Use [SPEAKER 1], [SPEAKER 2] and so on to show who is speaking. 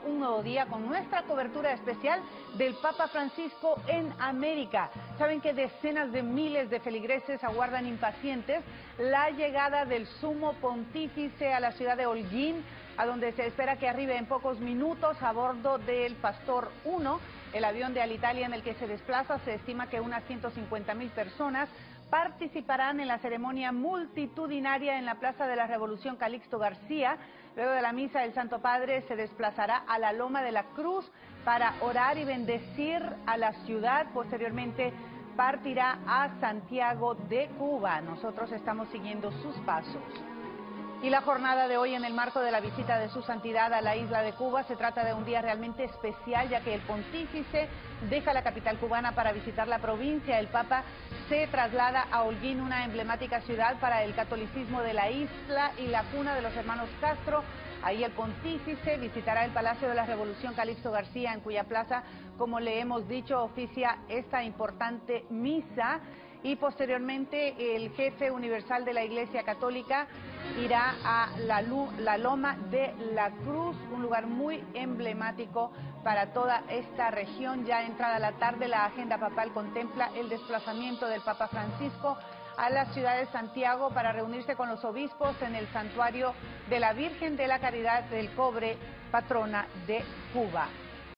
[SPEAKER 1] Un nuevo día con nuestra cobertura especial del Papa Francisco en América. Saben que decenas de miles de feligreses aguardan impacientes la llegada del sumo pontífice a la ciudad de Holguín, a donde se espera que arribe en pocos minutos a bordo del Pastor 1, el avión de Alitalia en el que se desplaza. Se estima que unas 150,000 personas participarán en la ceremonia multitudinaria en la Plaza de la Revolución Calixto García. Luego de la misa, el Santo Padre se desplazará a la Loma de la Cruz para orar y bendecir a la ciudad. Posteriormente partirá a Santiago de Cuba. Nosotros estamos siguiendo sus pasos. Y la jornada de hoy, en el marco de la visita de su santidad a la isla de Cuba, se trata de un día realmente especial, ya que el pontífice deja la capital cubana para visitar la provincia. El Papa se traslada a Holguín, una emblemática ciudad para el catolicismo de la isla y la cuna de los hermanos Castro. Ahí el pontífice visitará el Palacio de la Revolución Calixto García, en cuya plaza, como le hemos dicho, oficia esta importante misa. Y posteriormente el jefe universal de la Iglesia Católica irá a la Loma de la Cruz, un lugar muy emblemático para toda esta región. Ya entrada la tarde, la agenda papal contempla el desplazamiento del Papa Francisco a la ciudad de Santiago para reunirse con los obispos en el santuario de la Virgen de la Caridad del Cobre, patrona de Cuba.